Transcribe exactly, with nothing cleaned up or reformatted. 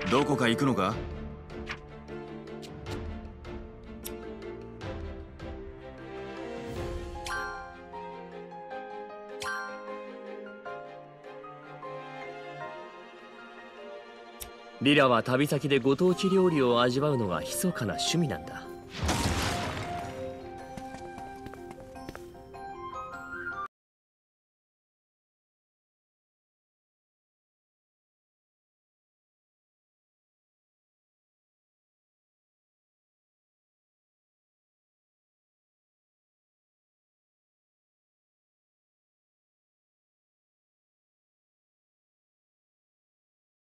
どこか行くのか？ リラは旅先でご当地料理を味わうのが密かな趣味なんだ。